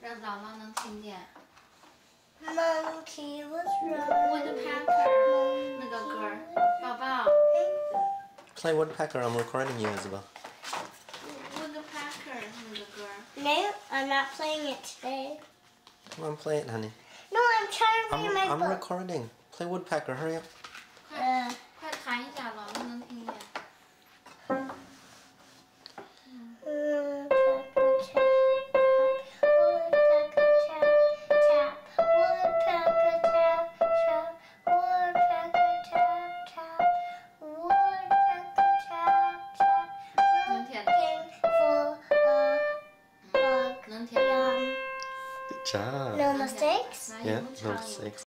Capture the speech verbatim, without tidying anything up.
让姥姥能听见。 Monkey was running. Woodpecker 那个歌，宝宝。 Play woodpecker. I'm recording you, Isabel. Woodpecker 那个歌。 No, I'm not playing it today. Come on, play it, honey. No, I'm trying to read I'm, my I'm book. recording. Play woodpecker. Hurry up. 快，快弹一下，姥姥能听见。 Good job. No mistakes? Yeah, no mistakes.